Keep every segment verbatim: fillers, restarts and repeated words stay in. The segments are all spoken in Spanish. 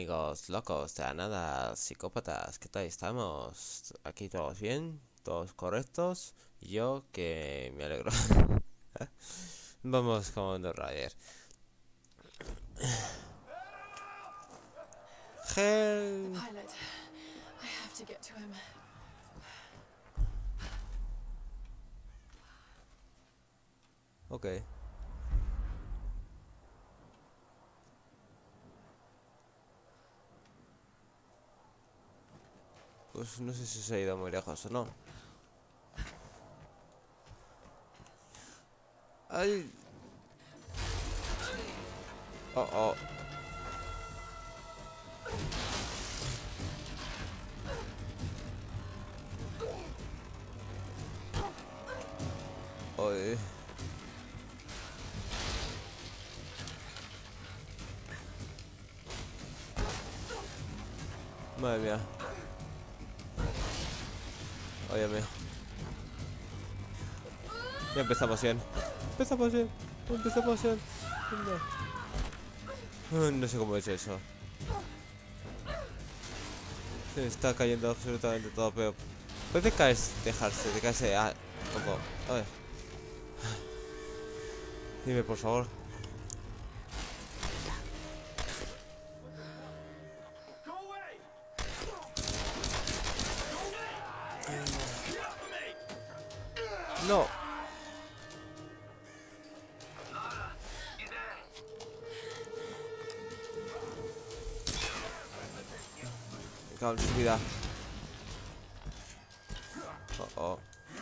amigos locos de la nada, psicópatas, ¿qué tal estamos? ¿Aquí todos bien? ¿Todos correctos? Y yo que me alegro. Vamos con The Rider. Hell. Pilot, I have to get to him. Ok. Pues no sé si se ha ido muy lejos o no. ¡Ay! Oh, oh. Oye. Madre mía. Oye mío. Ya empezamos bien. Empezamos bien. Empezamos bien. No. No sé cómo es eso. Se está cayendo absolutamente todo, pero puede caerse, dejarse, de caerse a poco. A ver. Dime, por favor. No. Me cago en su vida. Oh, oh.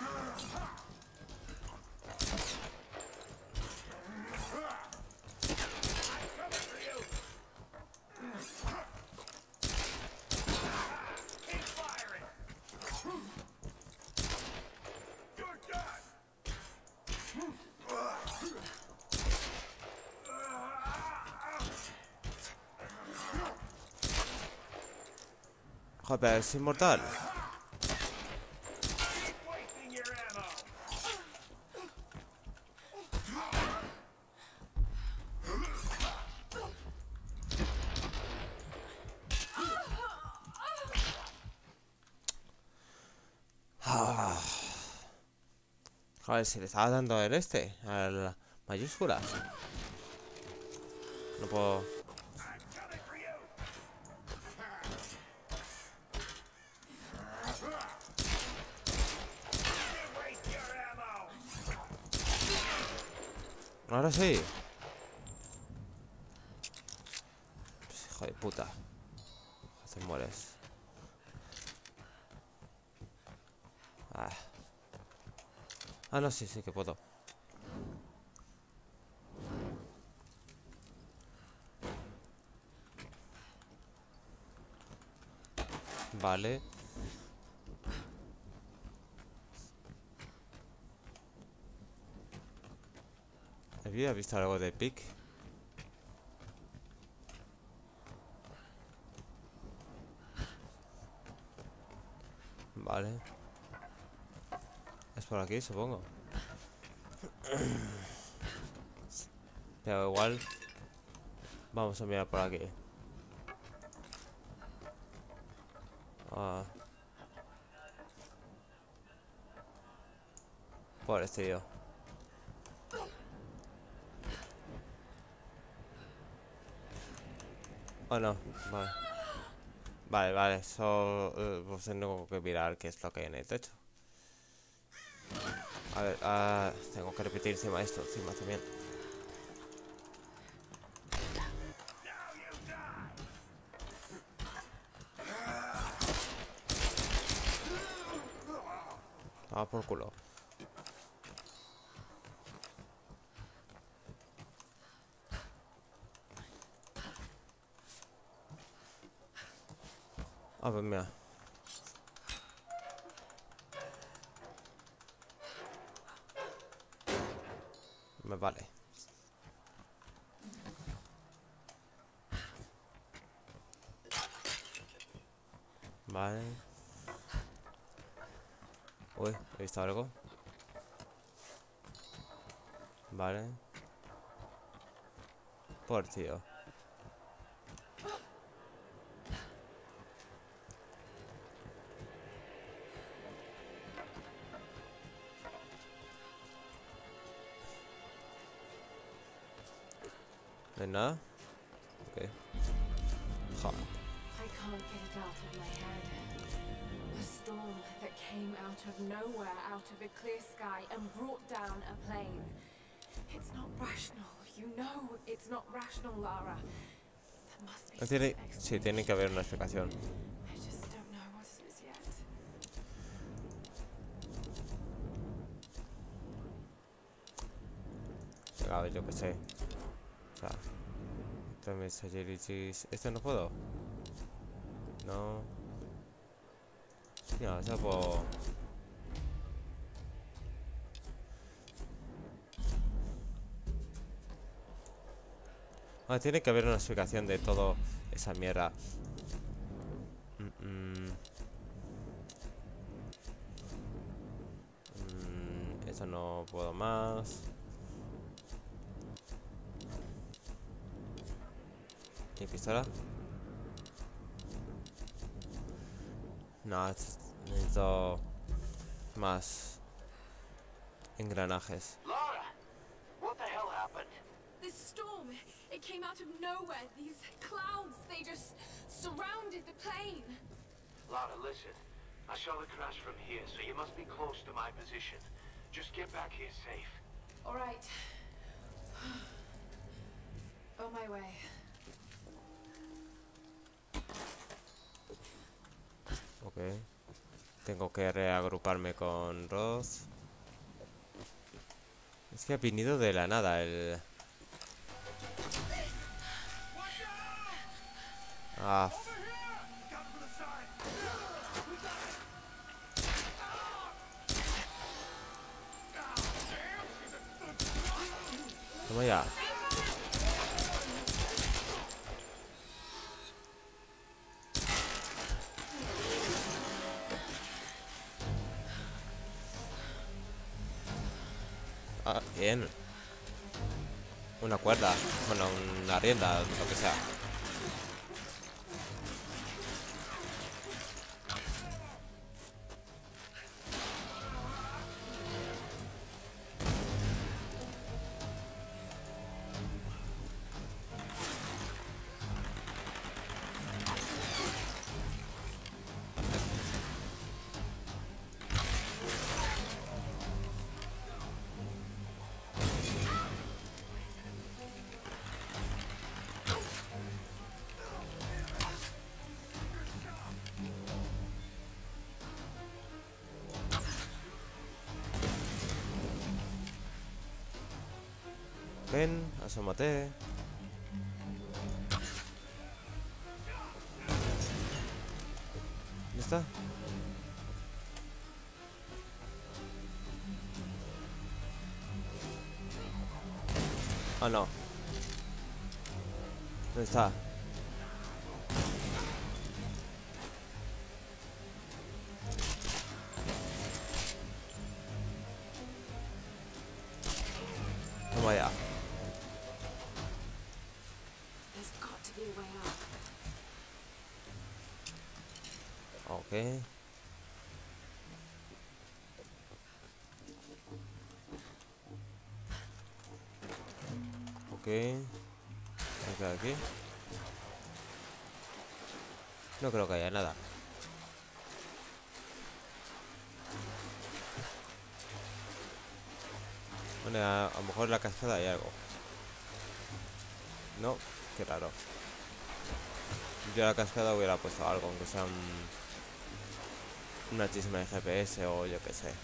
Joder, es inmortal. Ah. Joder, si le estaba dando el este, a la mayúscula. No puedo. Ahora sí. Pues, hijo de puta. Te mueres. Ah. Ah, no, sí, sí que puedo. Vale. ¿Había visto algo de Pic? Vale. Es por aquí, supongo. Pero igual vamos a mirar por aquí. Ah. Por este tío. Oh, no. Vale. Vale, vale. Solo uh, pues tengo que mirar qué es lo que hay en el techo. A ver, ah, tengo que repetir encima esto, encima también. Ah, por culo. Ah, pues mira. Me vale. Vale. Uy, he visto algo. Vale. Por tío. ¿No hay nada? Ok. Ja. I can't get it out of my head. A storm that came out of nowhere, out of a clear sky, and brought down a plane. It's not rational. You know it's not rational, Lara. There must be No some tiene... Sí, tiene que explanation. haber una explicación. I just don't know what it is yet. Venga, a ver, yo qué sé. O sea... ¿Este no puedo? No. No, o sea, puedo... Ah, tiene que haber una explicación de todo esa mierda. Mm, mm. Mm, eso no puedo más. ¿Y pistola? No, es- necesito más engranajes. Lara, what the hell happened? This storm, it came out of nowhere. These clouds, they just surrounded the plane. Lara, listen. I saw the crash from here, so you must be close to my position. Just get back here safe. All right. On my way. Ok. Tengo que reagruparme con Roth. Es que ha venido de la nada el... Ah. Toma ya. Ah, bien. Una cuerda. Bueno, una rienda, lo que sea. Ven, asómate. ¿Ya está? Ah, no. ¿Dónde está? Toma ya. There's got to be a way out. Ok. Ok. ¿Me queda aquí? No creo que haya nada. Bueno, a, a lo mejor en la cascada hay algo. No, qué raro. Yo a la cascada hubiera puesto algo, aunque sea un, una chisma de G P S o yo qué sé.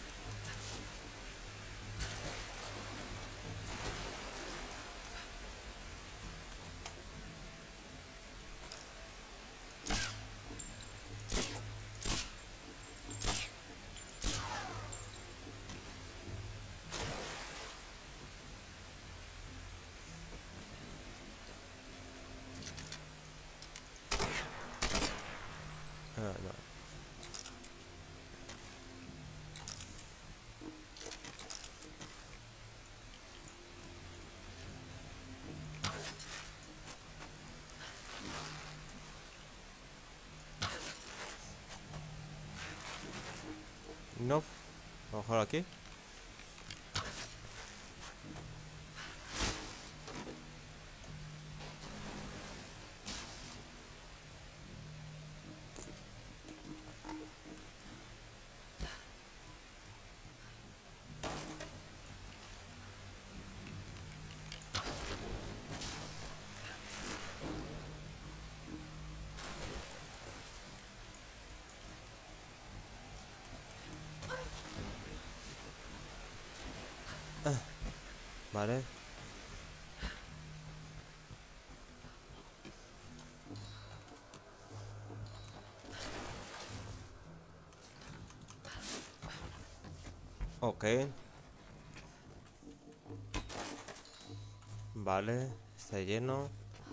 Ah, no. No. A lo mejor aquí. Vale. Ok. Vale, está lleno.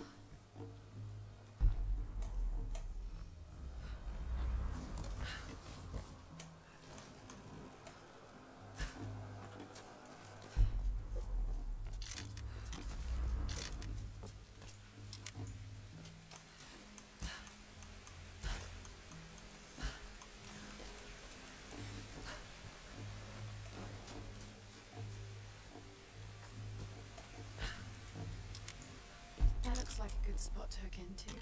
That looks like a good spot to hook into.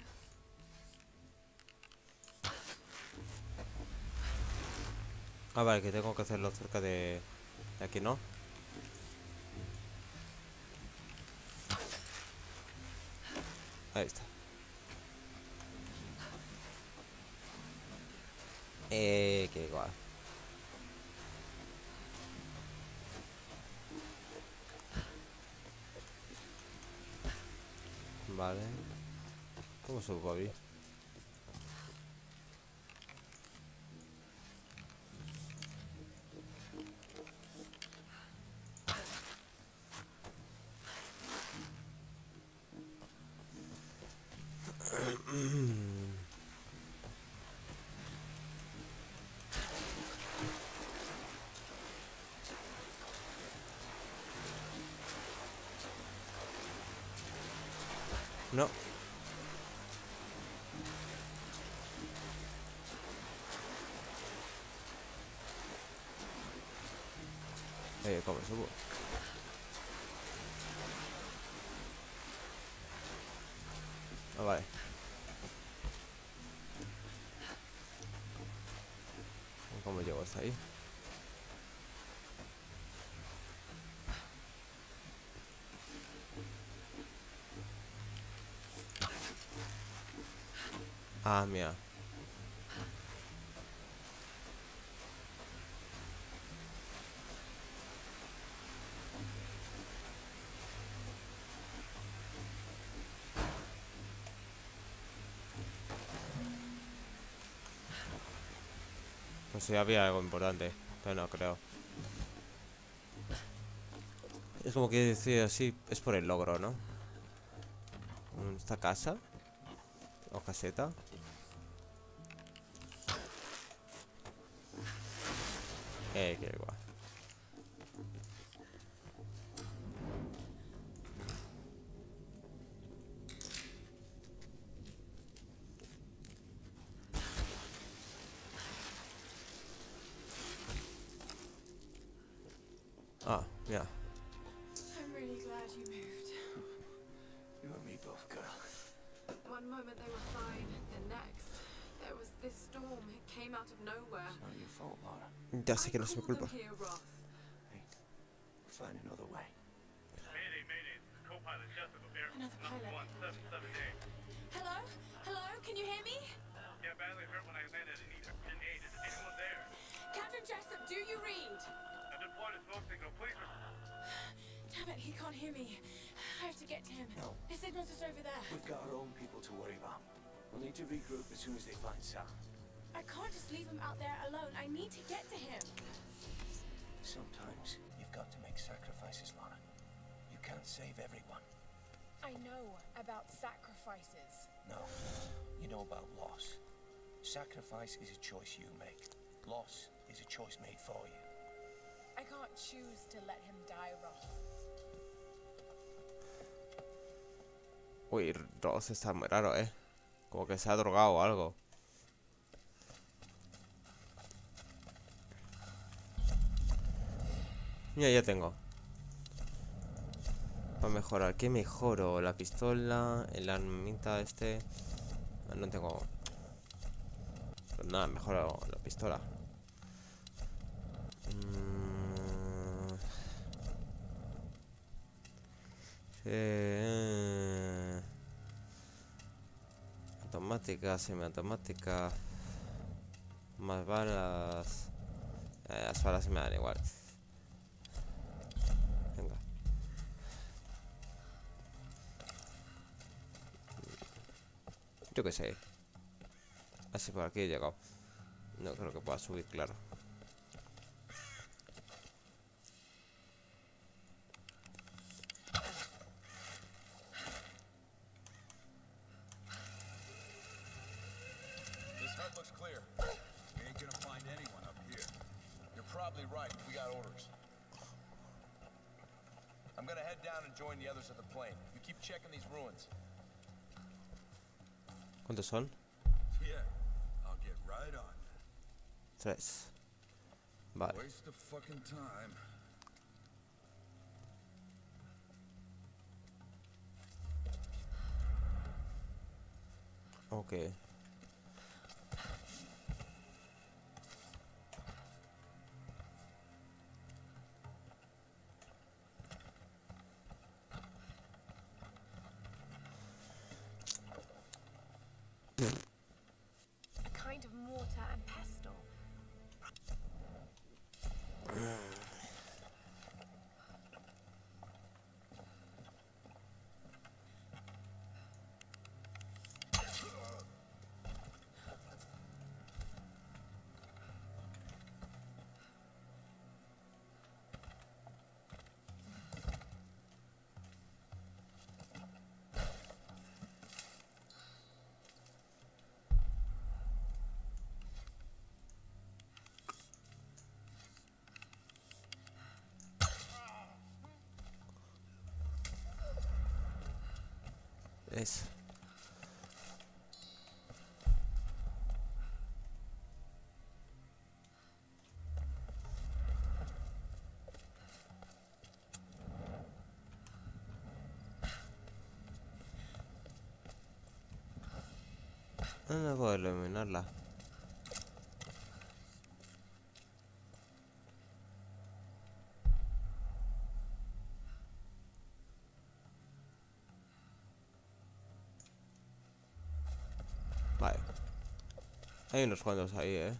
Ah, vale, que tengo que hacerlo cerca de, de aquí, ¿no? Ahí está. Eh, que igual. Vale. ¿Cómo subo ahí? No. Eh, ¿cómo subo? Ah, vale. ¿Cómo llego hasta ahí? Ah, mira. Pues sí, había algo importante, pero no creo. Es como que decir así, es por el logro, ¿no? Esta casa o caseta. Eh, que igual. Ah, mira. I'm really glad you moved. You and me both, girl. One moment they were fine, the next there was this storm. It came out of nowhere. It's not your fault, Lara. Ya sé que no es mi I called culpa. them here, Roth. Hey, we'll find another way. Mayday, mayday. This is co-pilot Jessup of Air Another Number pilot. one seven seven eight. Hello? Hello? Can you hear me? Yeah, badly hurt when I landed in Eastern aid. Is anyone there? Captain Jessup, do you read? I've deployed a smoke signal. Please. Damn it, he can't hear me. I have to get to him. No. His signal's just over there. We've got our own people to worry about. We'll need to regroup as soon as they find Sam. I can't just leave him out there alone. I need to get to him. Sometimes you've got to make sacrifices, Lara. You can't save everyone. I know about sacrifices. No, you know about loss. Sacrifice is a choice you make. Loss is a choice made for you. I can't choose to let him die, Roth. Uy, Ross está muy raro, eh. Como que se ha drogado o algo. Mira, ya tengo. Para mejorar, ¿qué mejoro? La pistola, el armita este. No tengo. Pues nada, mejoro la pistola. Mm. Eh. Automática, semiautomática. Más balas. Eh, las balas me dan igual. Venga. Yo qué sé. Así por aquí he llegado. No creo que pueda subir, claro. This hut looks clear. We ain't gonna find anyone up here. You're probably right. We got orders. I'm gonna head down and join the others at the plane. You keep checking these ruins. ¿Cuántos son? Yeah, I'll get right on. Tres. Vale. Waste of fucking time. Ok. A kind of mortar and pestle. Es. No puedo iluminarla. Vale. Hay unos cuantos ahí, eh.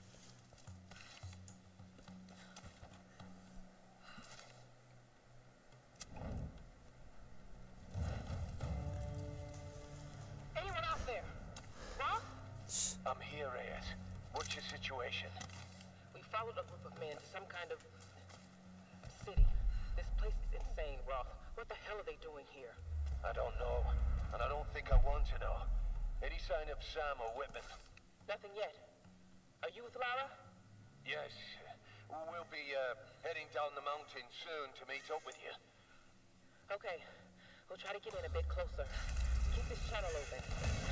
Anyone out there? Roth? I'm here, Reyes. What's your situation? We followed a group of men to some kind of city. This place is insane, Roth. What the hell are they doing here? I don't know, and I don't think I want to know. Any sign of Sam or Whitman? Nothing yet. Are you with Lara? Yes. We'll be uh, heading down the mountain soon to meet up with you. Okay. We'll try to get in a bit closer. Keep this channel open.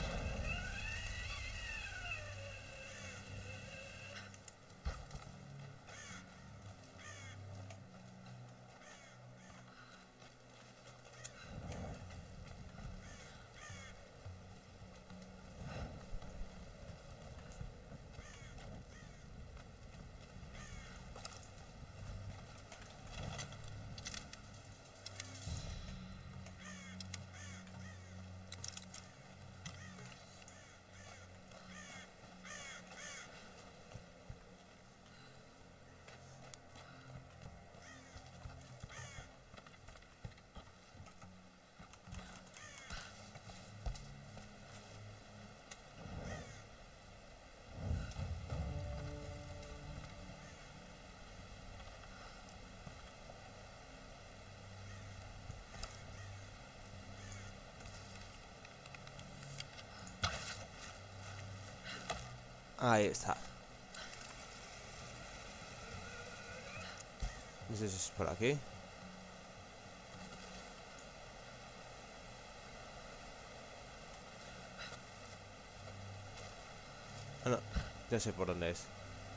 Ahí está. No sé si es por aquí. Ah, no. Ya sé por dónde es.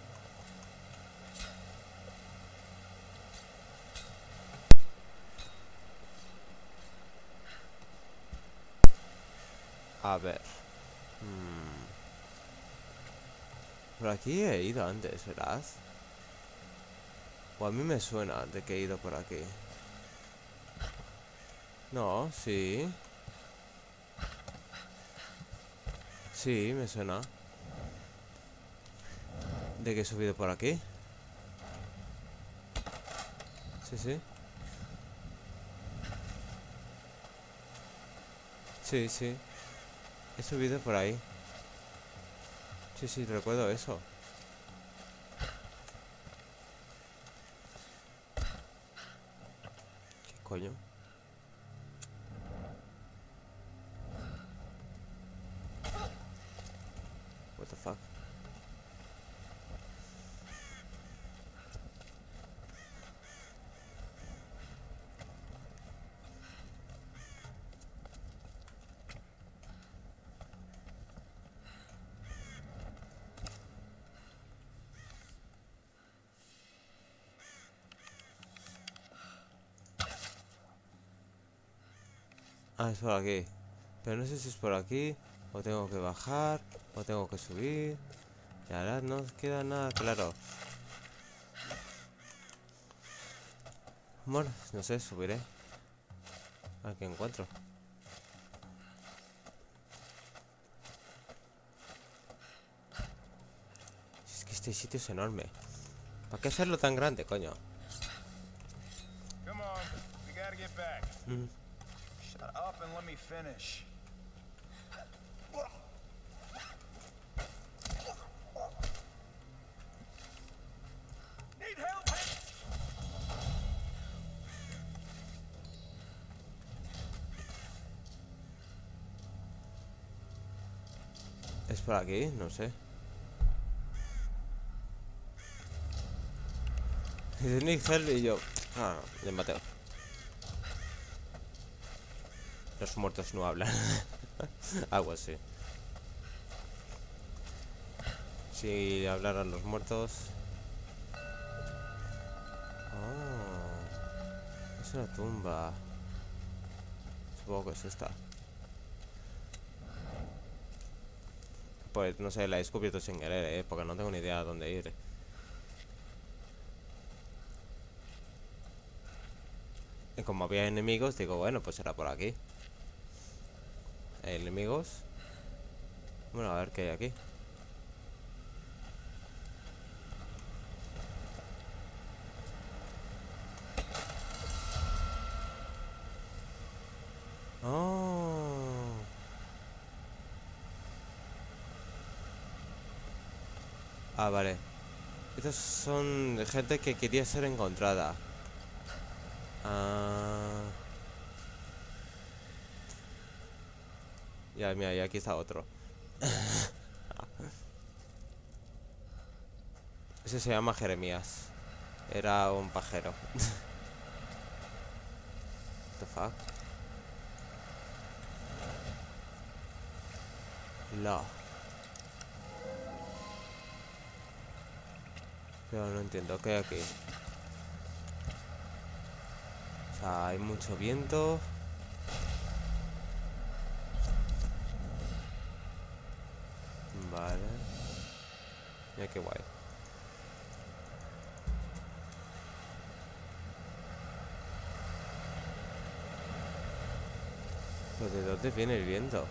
A ver. Hmm. Por aquí he ido antes, ¿verdad? O a mí me suena de que he ido por aquí. No, sí. Sí, me suena. ¿De que he subido por aquí? Sí, sí. Sí, sí. He subido por ahí. Sí, sí, recuerdo eso. ¿Qué coño? What the fuck? Ah, es por aquí. Pero no sé si es por aquí, o tengo que bajar, o tengo que subir. Y ahora no queda nada claro. Bueno, no sé, subiré. A ver qué encuentro. Es que este sitio es enorme. ¿Para qué hacerlo tan grande, coño? Come on, we gotta get back. Mm. Shut up and let me finish. Need help? ¿Es por aquí? No sé. Dice Nick Hell y yo... Ah, le maté. Los muertos no hablan. Algo así. Si hablaran los muertos... Oh, es una tumba. Supongo que es esta. Pues no sé, la he descubierto sin querer, ¿eh? Porque no tengo ni idea de dónde ir. Y como había enemigos, digo, bueno, pues será por aquí. ¿Hay enemigos? Bueno, a ver qué hay aquí. Oh. Ah, vale. Estos son gente que quería ser encontrada. Ah. Ya, mira, y aquí está otro. Ese se llama Jeremías. Era un pajero. What the fuck? La. Pero no entiendo qué hay aquí. O sea, hay mucho viento. Vale. Mira qué guay. ¿Pero de dónde viene el viento?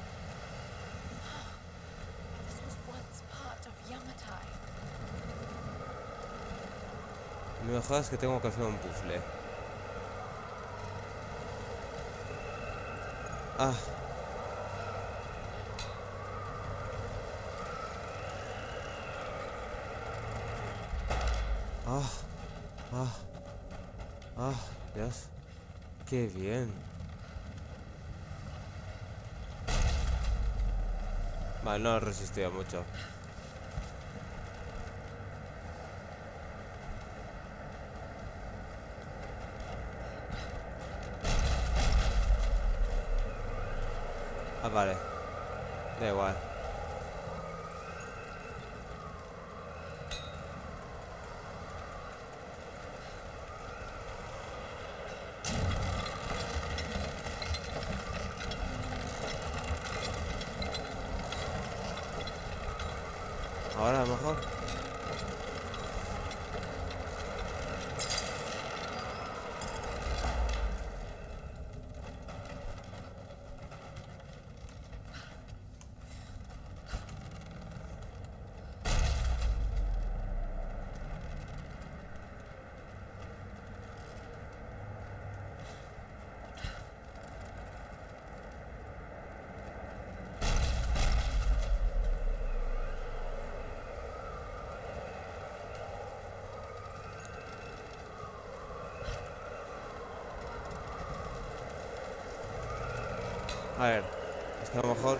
This was once part of Yamatai. No me jodas que tengo que hacer un puzzle. Ah. Ah. Ah. Ah. Dios. Qué bien. Vale, no he resistido mucho. Ah, vale. Da igual. Ahora mejor. A ver, es que a lo mejor...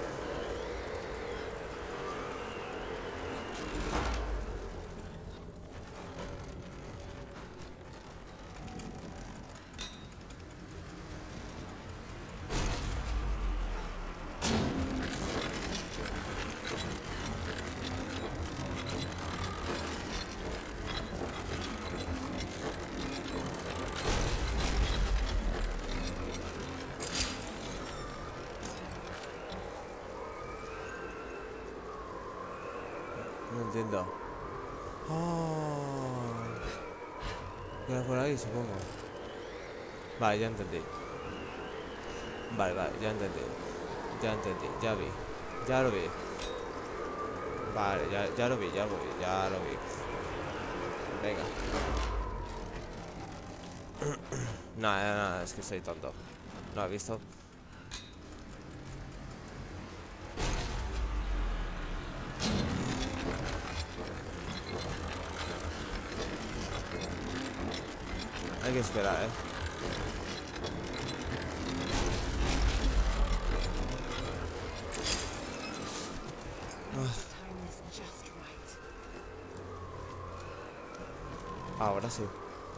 No entiendo. Oh. Queda por ahí, supongo. Vale, ya entendí. Vale, vale, ya entendí. Ya entendí, ya vi. Ya lo vi. Vale, ya, ya lo vi, ya lo vi, ya lo vi. Venga. Nada, nada, es que soy tonto. ¿No has visto? Hay que esperar, eh. Time is just right. Ahora sí.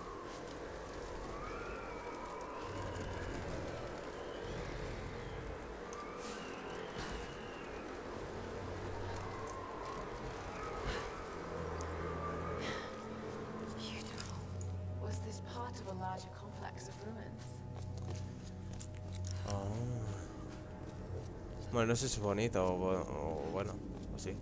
Beautiful. Was this part of a larger complex of ruins? Oh. Bueno, no sé si es bonito o, bu- o bueno, o sí.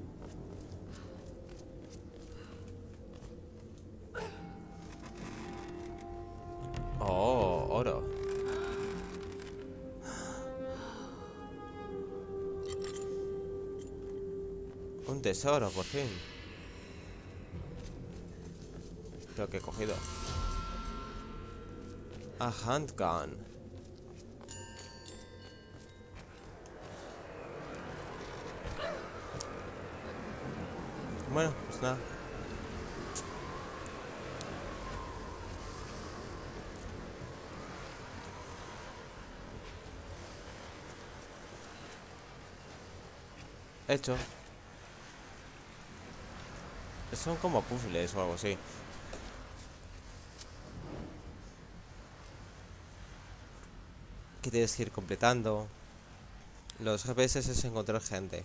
Oh, oro. Un tesoro, por fin. Lo que he cogido. A handgun. Bueno, pues nada. Hecho. Son como puzzles o algo así. Que tienes que ir completando. Los G P S es encontrar gente.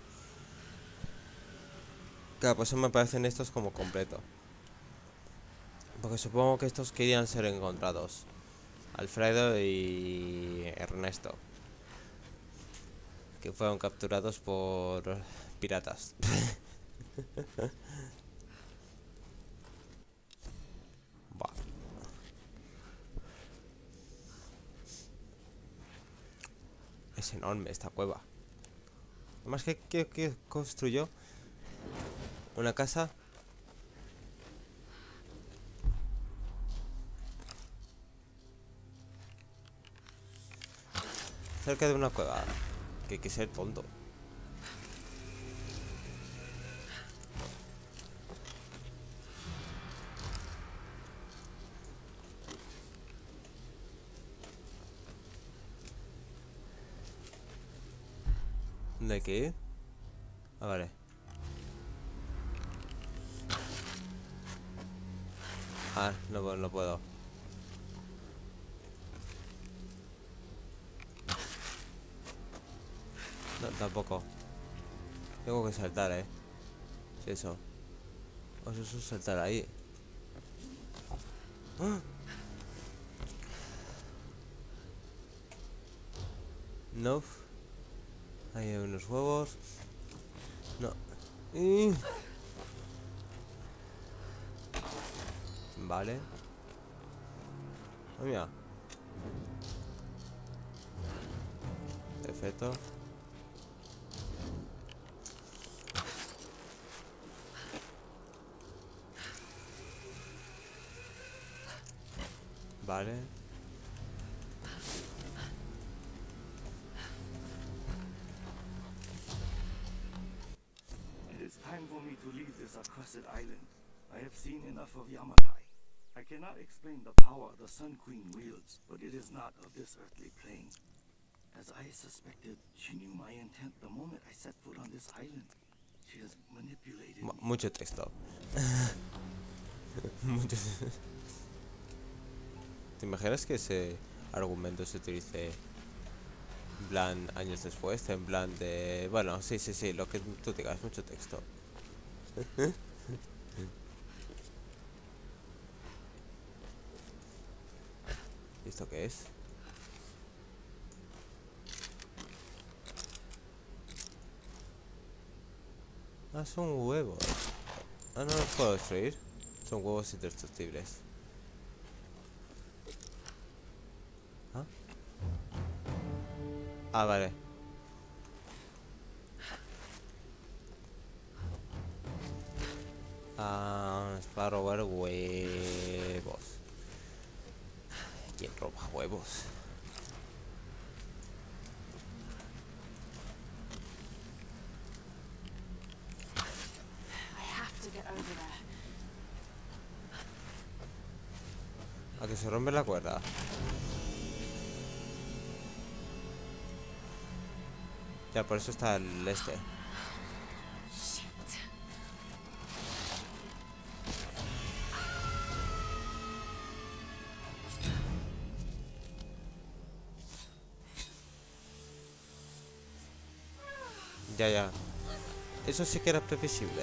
Claro, pues eso me parecen estos como completo. Porque supongo que estos querían ser encontrados. Alfredo y Ernesto. Que fueron capturados por piratas. Buah. Es enorme esta cueva. Además que, que, que construyó una casa cerca de una cueva. Que hay que ser tonto. ¿De qué? Ah, vale. Ah, no, no puedo. No, tampoco. Tengo que saltar, eh. Sí, eso. O sea, eso es saltar ahí. ¡Ah! No. Ahí hay unos huevos. No. Y... Vale. Oh, mira. Perfecto. Vale. It is time for me to leave this accursed island. I have seen enough of Yamatai. I cannot explain the power the Sun Queen wields, but it is not of this earthly plane. As I suspected, she knew my intent the moment I set foot on this island. She has manipulated Mu- me. Mucho texto. Mucho. ¿Te imaginas que ese argumento se utilice en plan años después? En plan de... Bueno, sí, sí, sí, lo que tú digas, mucho texto. ¿Y esto qué es? Ah, son huevos. Ah, no los puedo destruir. Son huevos indestructibles. ¿Ah? Ah, vale. Ah, es para robar huevos. ¿Quién roba huevos? I have to get over there. A que se rompe la cuerda. Ya, por eso está el este. Shit. Ya, ya. Eso sí que era previsible.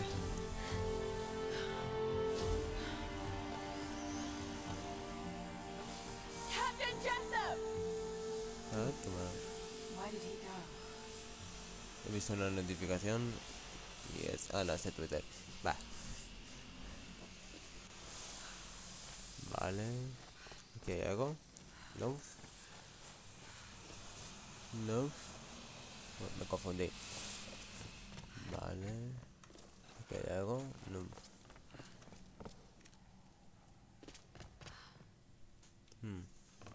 Captain Jessup! Ah, toma. Why did he go? He visto una notificación y es... Ah, no, es de Twitter. Va. Vale. ¿Aquí hay algo? No. No. Bueno, me confundí. Vale. ¿Aquí hay algo? No. Hmm.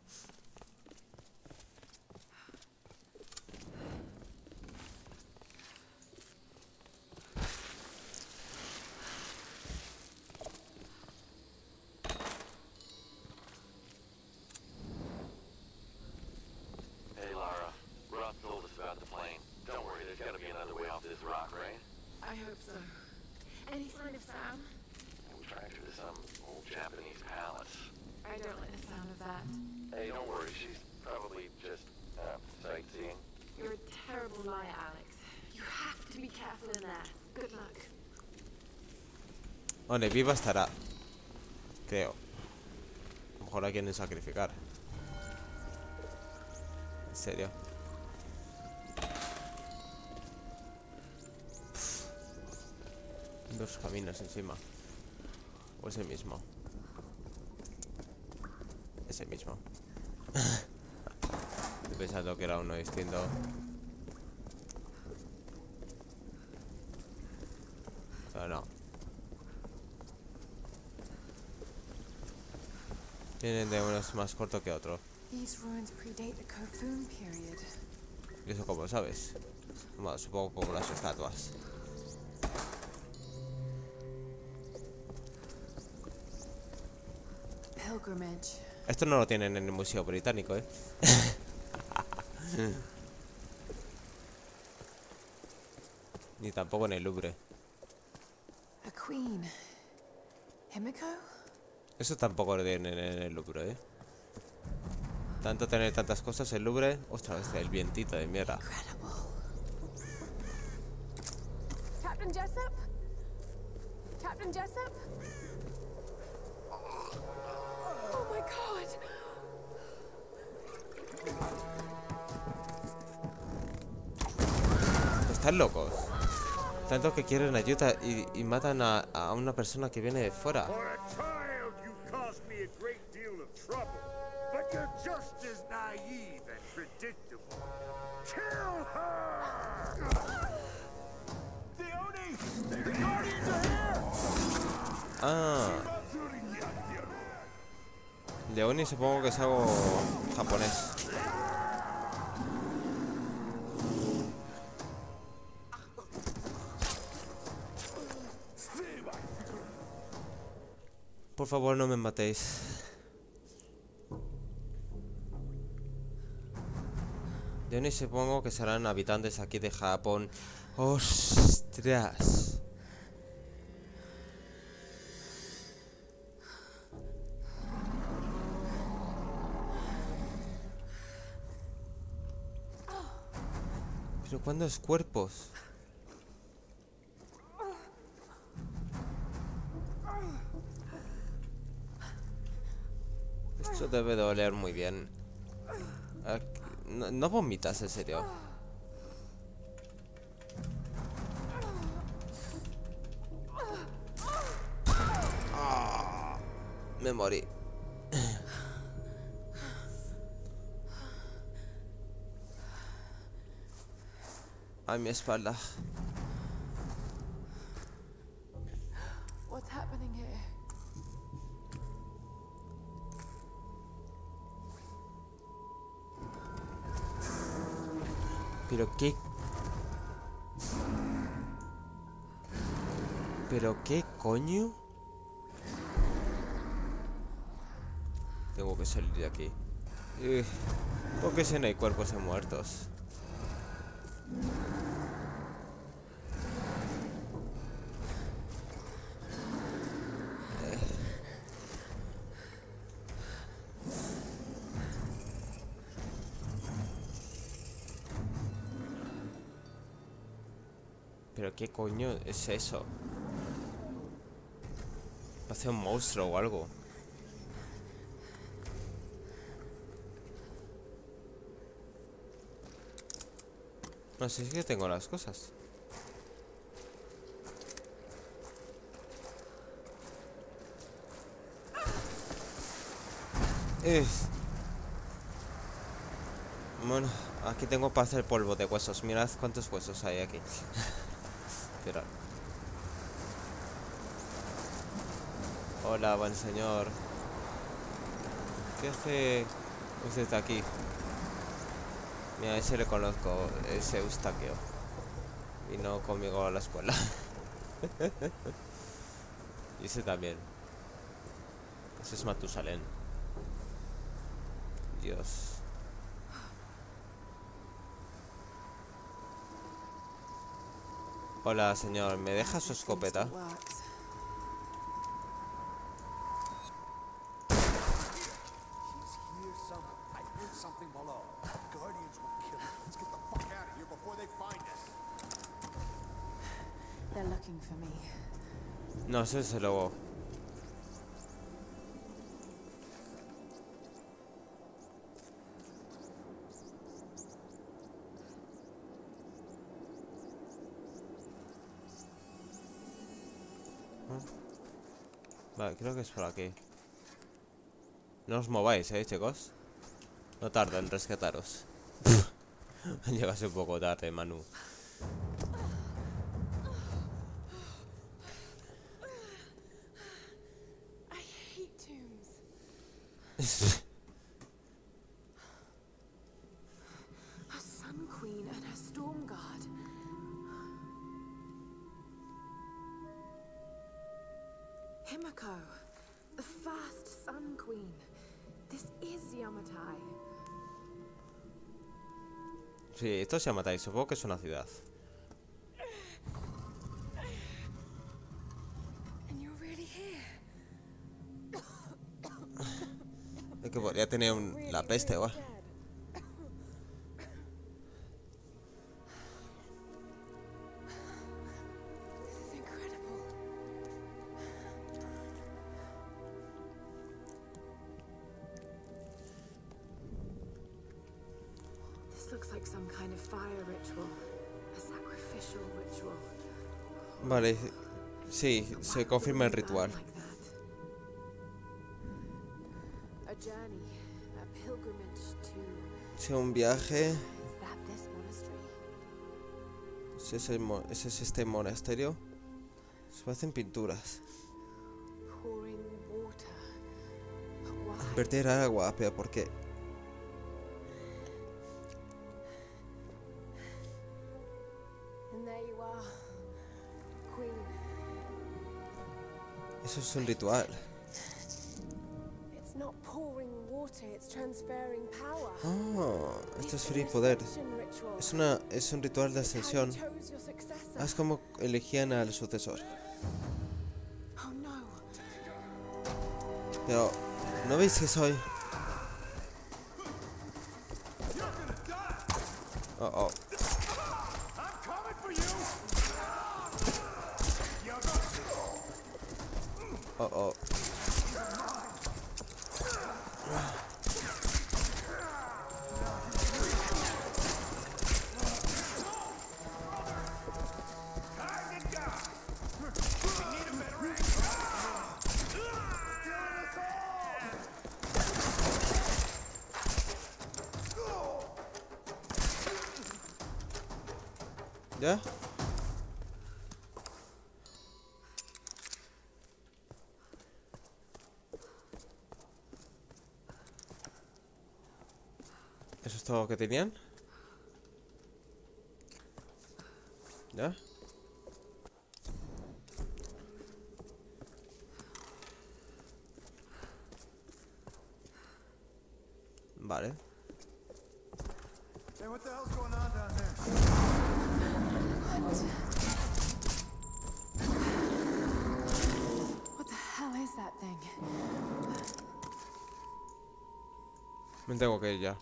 Hey, Lara. Roth told us about the plane. Don't worry, there's gotta be another way off this rock, right? I hope so. Any sign of Sam? We tracked her to some old Japanese palace. I don't like the sound of that. Hey, don't worry, she's probably just, uh, sightseeing. You're a terrible liar, Alex. You have to be careful in there. Good luck. Donde viva estará. Creo. A lo mejor la quieren sacrificar. En serio. Pff. Dos caminos encima. O es el mismo. Es el mismo. Estoy pensando que era uno distinto. Pero no. Tienen de unos más corto que otro. These ruins predate the Kofun period. ¿Y eso cómo sabes? Bueno, supongo como las estatuas. Pilgrimage. Esto no lo tienen en el Museo Británico, ¿eh? Ni tampoco en el Louvre. A queen. Himiko? Eso tampoco lo tienen en el Louvre, ¿eh? Tanto tener tantas cosas en el Louvre. Ostras, el vientito de mierda. Incredible. Captain Jessup? Captain Jessup? Oh my god! Están locos. Tanto que quieren ayuda y, y matan a, a una persona que viene de fuera. For a child, you caused me a great deal of trouble. But you're just as naive and predictable. Kill her! Leone! The Guardians are here! Ah, Leoni supongo que es algo japonés. Por favor, no me matéis. Yo ni supongo que serán habitantes aquí de Japón. ¡Ostras! ¿Pero cuántos cuerpos? Esto debe de oler muy bien. Aquí- No, no vomitas, en serio. Ah, me morí. A mi espalda. What's happening here? Pero qué... ¿Pero qué coño? Tengo que salir de aquí. Eh, ¿Por qué si no hay cuerpos de muertos? Eh. ¿Pero qué coño es eso? Parece un monstruo o algo. No sé si que tengo las cosas. Eh. Bueno, aquí tengo para hacer polvo de huesos. Mirad cuántos huesos hay aquí. Espera. Hola, buen señor. ¿Qué hace usted aquí? Mira, ese le conozco, ese Eustaquio. Vino conmigo a la escuela. Y ese también. Ese es Matusalén. Dios. Hola, señor. ¿Me deja su escopeta? They're looking for me. No sé, se lo... Vale, creo que es por aquí. No os mováis, eh, chicos. No tarda en rescataros. Llegas un poco tarde, Manu. I hate tombs. A Sun Queen and her Storm Guard. Himiko, the first Sun Queen. This is Yamatai. Sí, esto se llama Tai, supongo que es una ciudad. And you're really here. Es que podría tener un, la peste o algo. This is incredible. This looks like some kind of fire ritual. A sacrificial ritual. Vale, sí, se confirma el ritual. Like that. A journey, a pilgrimage to... Sí, un viaje. Is that this monastery? ¿Ese es, el mo- ese es este monasterio? Se parecen pinturas. Pouring water. But why? Verter agua, pero ¿por qué? And there you are, Queen. Eso es un ritual. It's not pouring water, it's transferring power. Oh, esto es It's Free an Poder. ascension ritual. Es una es un ritual de It's how you ascensión. chose your successor. Ah, es como elegían al sucesor. Oh no. Pero, ¿no veis que soy? Oh, oh. I'm coming for you! Oh, oh. ¿Ya? ¿Eso es todo lo que tenían? ¿Ya? Vale. Hey, what the hell's going on down there? What the hell is that thing? Me tengo que ir ya.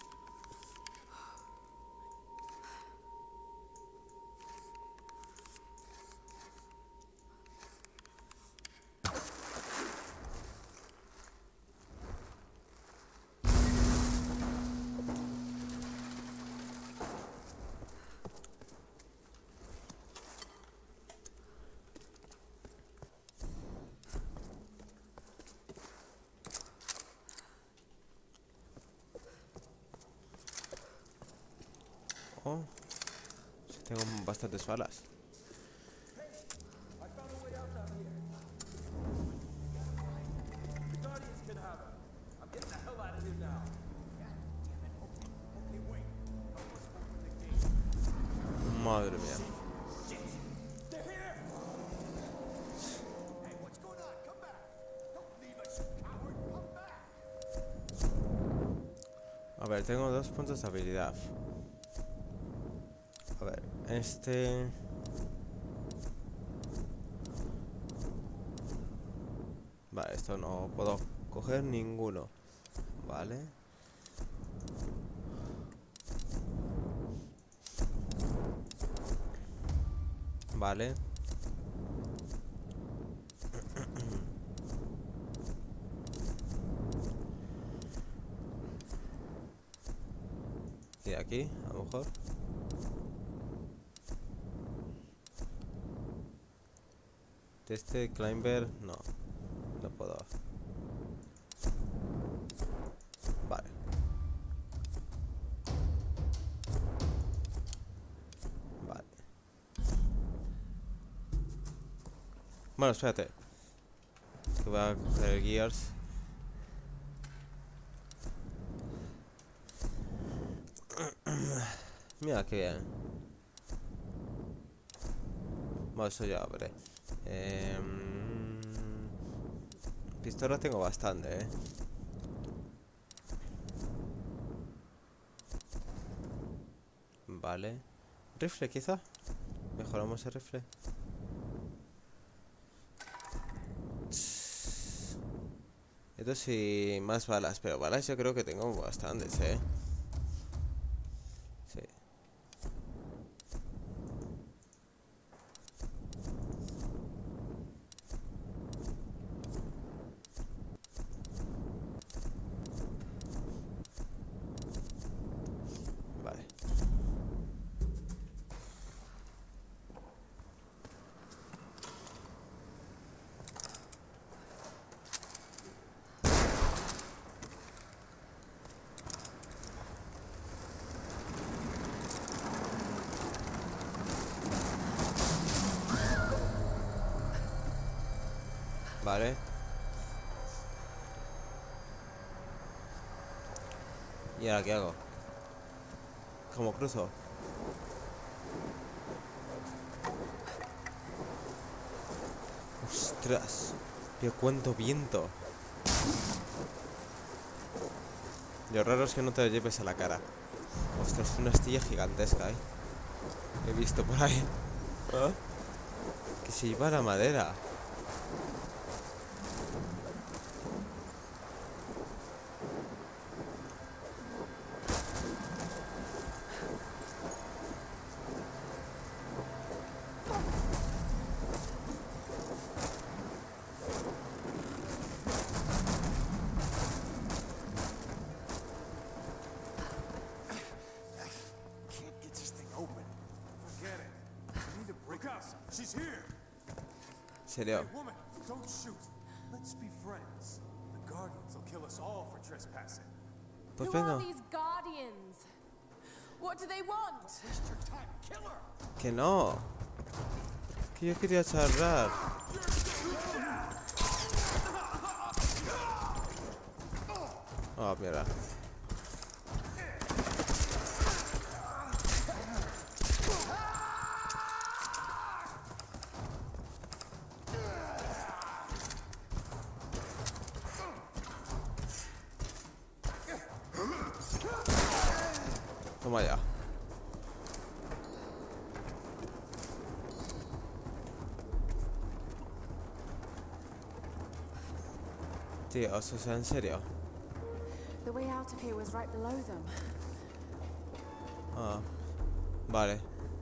Oh, sí, tengo bastantes balas. Madre mía. A ver, tengo dos puntos de habilidad. A ver, este... Vale, esto no puedo coger ninguno. Vale. Vale. Y aquí, a lo mejor. De este climber, no. No puedo. Vale. Vale. Bueno, espérate. Que voy a coger el Gears. Mira qué bien. Bueno, eso ya veré. Eh, pistola tengo bastante, eh. Vale. Rifle quizá. Mejoramos el rifle. Esto sí, más balas, pero balas yo creo que tengo bastantes, eh. Sí. Vale. Vale. ¿Y ahora qué hago? ¿Cómo cruzo? ¡Ostras! ¡Pero cuánto viento! Lo raro es que no te lo lleves a la cara. Ostras, es una astilla gigantesca, ¿eh? He visto por ahí. ¿Ah? Que se lleva la madera. ¿En serio? Woman, don't shoot. Let's be friends. The Guardians will kill us all for trespassing. Pues Who are venga. these guardians? What do they want? Waste your time. Kill her. Que no. Que yo quería charlar. Oh, mierda. Toma ya. Tío, o sea, en serio. The way out of here was right below them. Ah, vale.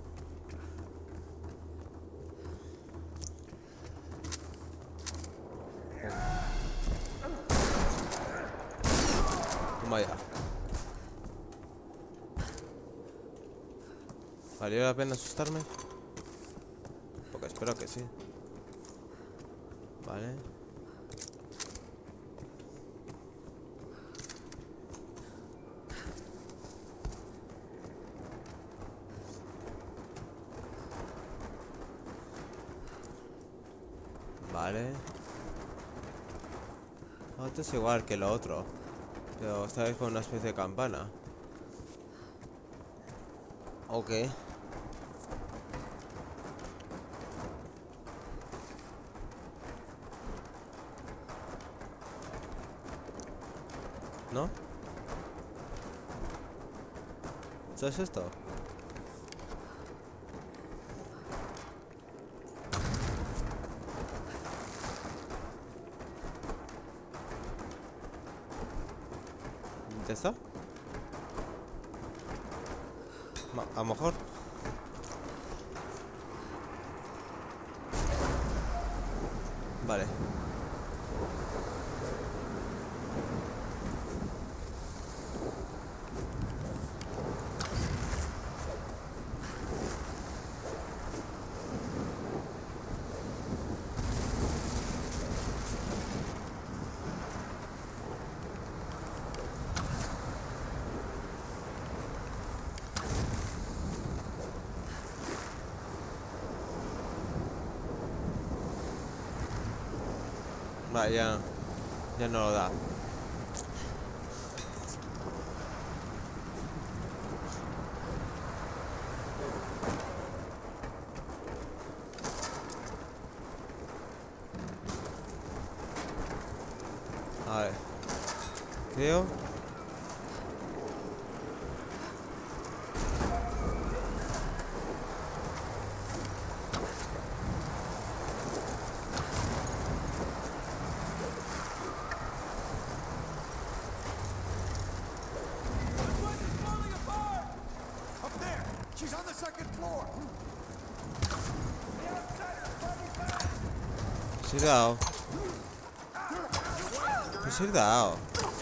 Toma ya. ¿Valió la pena asustarme? Porque espero que sí. Vale. Vale. Oh, esto es igual que lo otro, pero esta vez con una especie de campana. Ok. ¿No? ¿Qué es esto? ¿Ya está? Ma- a lo mejor. Vale. Vale, ya, ya no lo da. A ver. Creo. Up there. She's on the second floor. Se he dado. Pues he dado.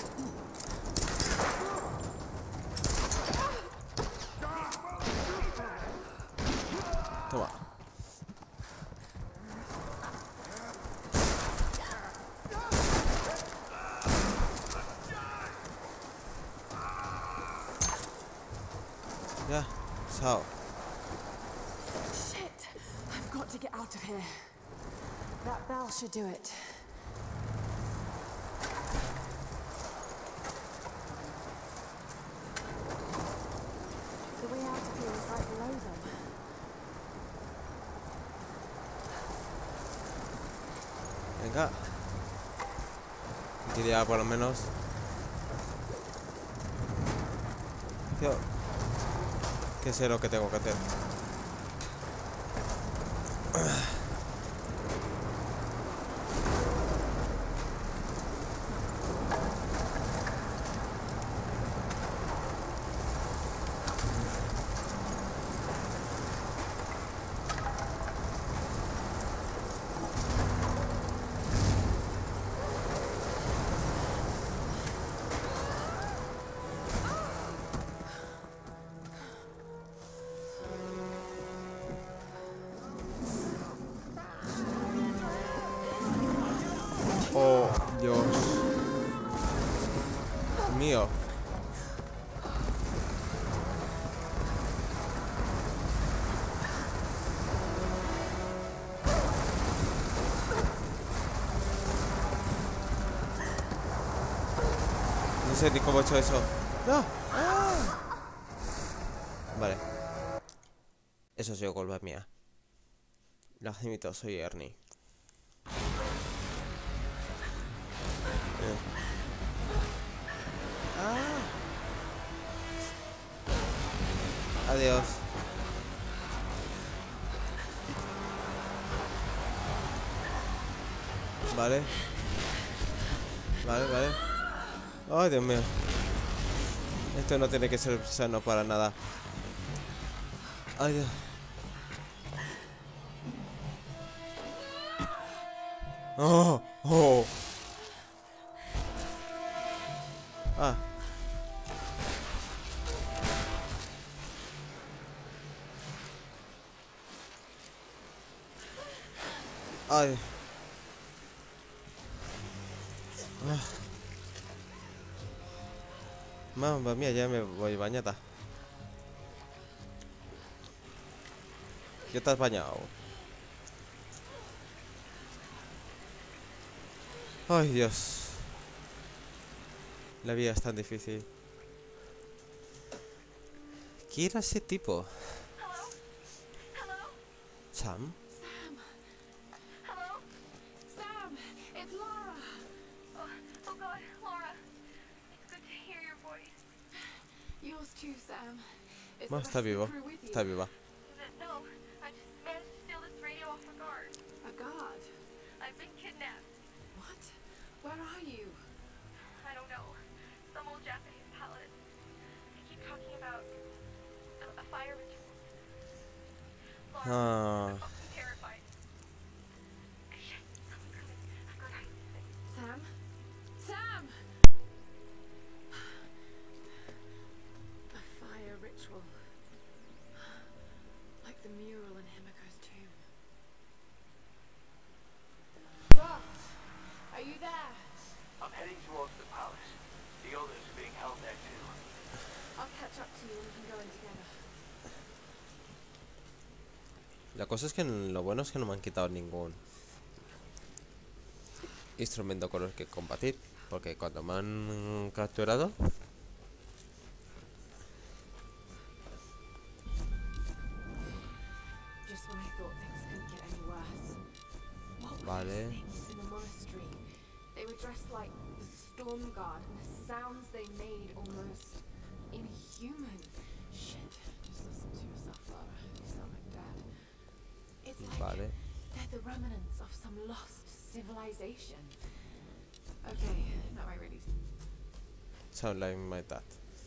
Toma. Ya, chao. Shit! I've got to get out of here. That bell should do it. The way out of here is right below them. Venga. Quería por lo menos Tío, que sé lo que tengo que hacer. Oh, Dios mío. No sé ni cómo he hecho eso. ¡No! ¡Ah! Vale. Eso ha sido culpa mía. Lo admito, soy Ernie. Ah. Adiós. Vale. Vale, vale. Ay, Dios mío. Esto no tiene que ser sano para nada. Ay, Dios. Oh, oh. Ah. Ay. Ah. Mamma mia, ya me voy bañada. ¿Ya te has bañado? Ay, Dios. La vida es tan difícil. ¿Quién era ese tipo? ¿Sam? Sam! Hello? Sam! It's Laura! Oh, oh God, Laura. It's good to hear your voice. Yours too, Sam. Is No, the está rest of the vivo. crew with you? Está viva. No, I just managed to steal this radio off a guard. A guard? I've been kidnapped. What? Where are you? I don't know. Some old Japanese palace. They keep talking about a, a fire ritual. Laura, Ah. I'm fucking terrified. Shit, someone's coming. I've got to hide this thing. Sam? Sam! A fire ritual. Like the mural in Himiko's tomb. Roth! Are you there? I'm heading towards the palace. The others are being held there too. I'll catch up to you and we can go in together. La cosa es que lo bueno es que no me han quitado ningún instrumento con los que combatir. Porque cuando me han capturado... Just when I thought things couldn't get any worse. What were Vale. those things in the monastery? They were dressed like the Storm Guard, and the sounds they made almost inhuman. Shit, just listen to yourself, Laura. You sound like Dad. It's like Vale. they're the remnants of some lost civilization. Okay, now I really... Sound like my dad.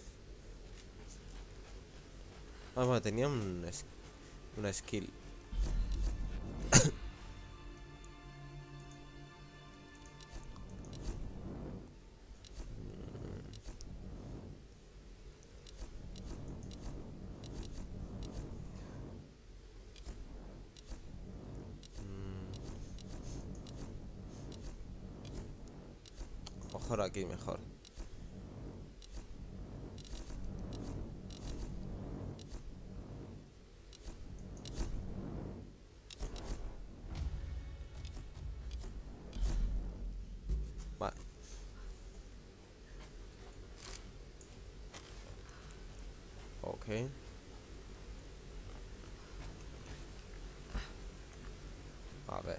Ah, bueno, tenía un es- una skill. Mejor aquí, mejor. Vale. Ok. A ver.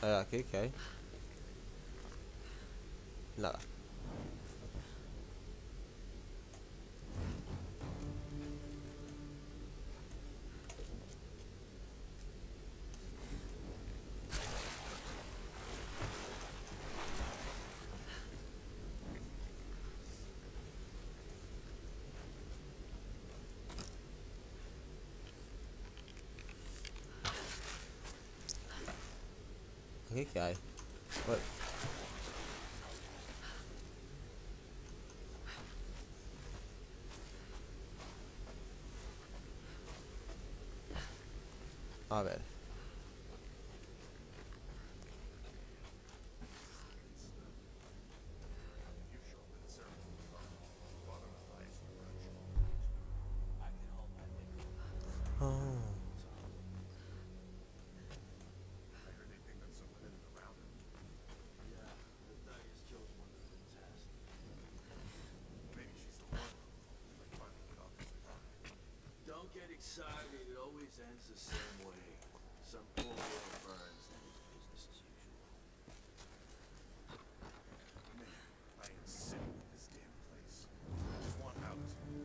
A ver, aquí, ¿qué hay? Nada. Aquí, ¿qué hay? Bueno. A ver. Oh. Don't get excited, it always ends the same way. Some poor girl burns, then it's business as usual. Man, I am sick of this damn place. I just want out.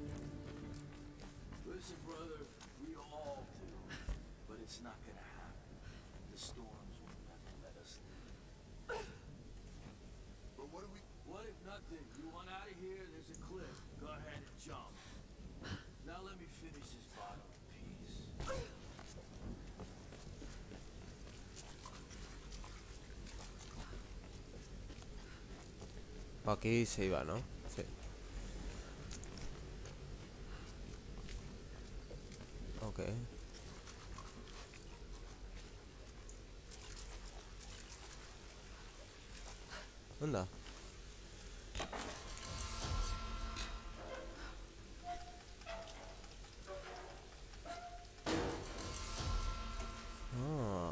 Listen, brother, we all do. But it's not gonna happen. The storms will never let us leave. But what do we... What if nothing? You want out of here? There's a cliff. Go ahead and jump. Now let me finish this bottle in peace. Aquí se iba, ¿no? Sí. Ok. Anda. Ah.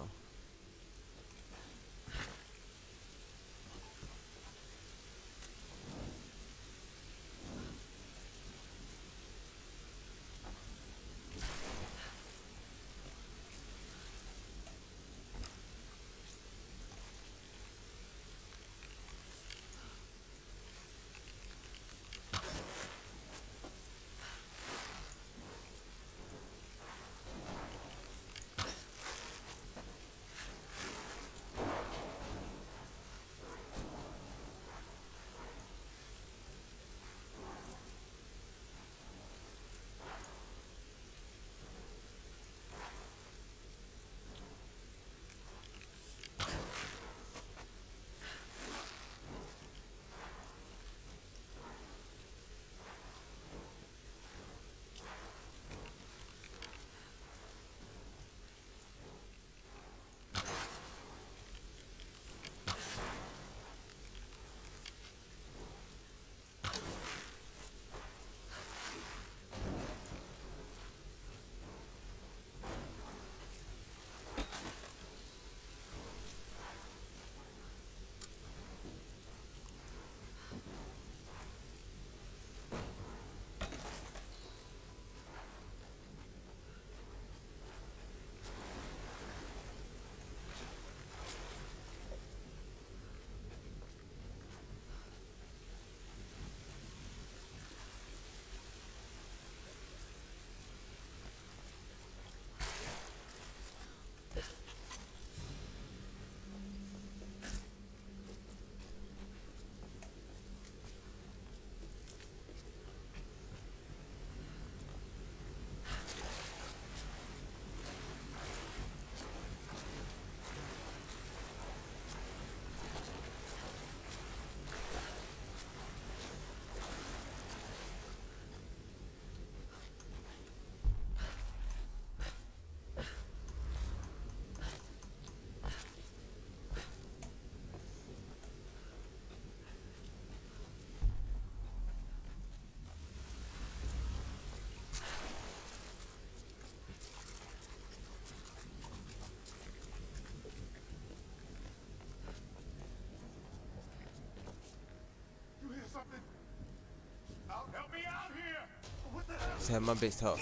Se me han visto.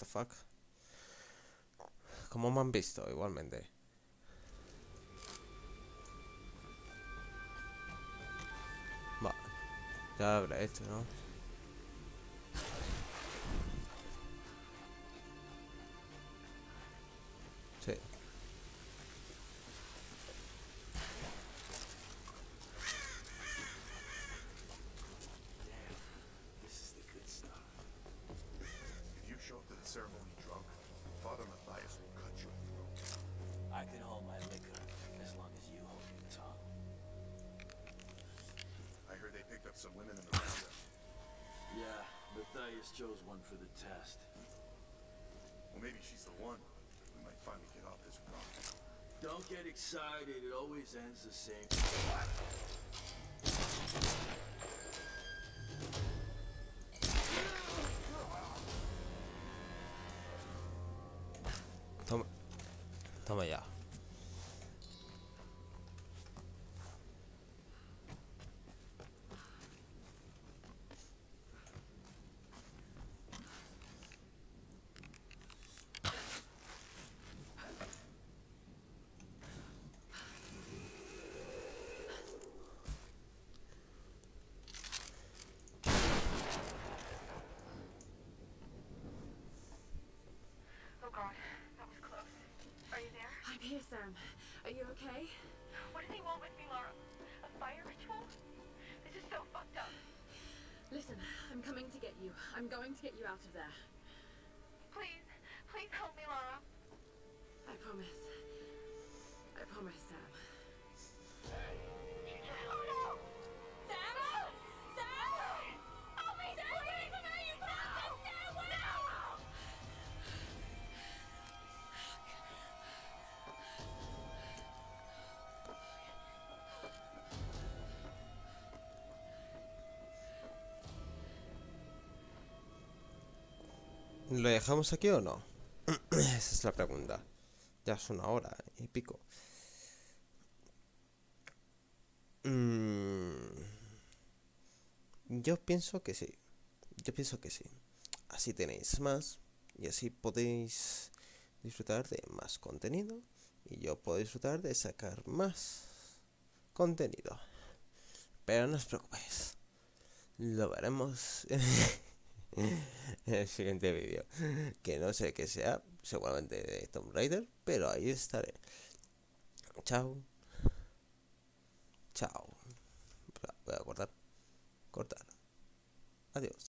fuck. ¿Cómo me han visto igualmente? Va, ya lo habré hecho, ¿no? Sí. This is the good stuff. If you show up to the ceremony drunk, Father Matthias will cut your throat. I can hold my liquor as long as you hold your tongue. I heard they picked up some women in the roundup. Yeah, Matthias chose one for the test. Well, maybe she's the one. We might finally get off this rock. Don't get excited, it always ends the same. Toma. Toma ya. Oh god, that was close. Are you there? I'm here, Sam. Are you okay? What do they want with me, Laura? A fire ritual? This is so fucked up. Listen, I'm coming to get you. I'm going to get you out of there. Please, please help me, Laura. I promise. I promise, Sam. Oh no! Sam! Sam! Help me! Sam, please! Sam, you bastard! Sam, no! ¿Lo dejamos aquí o no? Esa es la pregunta. Ya es una hora y pico. Mm, yo pienso que sí. Yo pienso que sí. Así tenéis más y así podéis disfrutar de más contenido y yo puedo disfrutar de sacar más contenido. Pero no os preocupéis. Lo veremos en el siguiente vídeo, que no sé qué sea, seguramente de Tomb Raider, pero ahí estaré. Chao. Chao. Voy a cortar. Cortar. Adiós.